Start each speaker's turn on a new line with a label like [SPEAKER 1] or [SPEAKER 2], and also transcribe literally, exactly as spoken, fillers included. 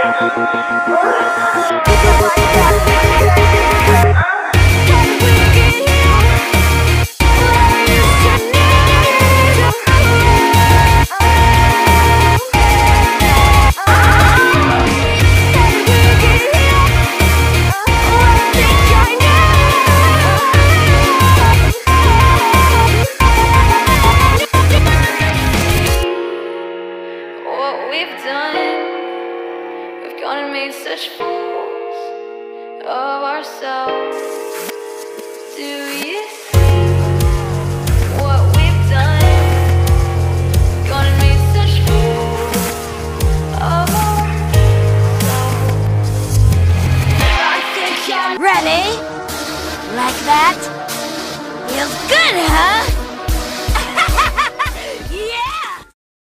[SPEAKER 1] Such fools of ourselves. Do you see what we've done? Gone and made such fools of ourselves. I think I'm
[SPEAKER 2] ready? Like that? Feels good, huh?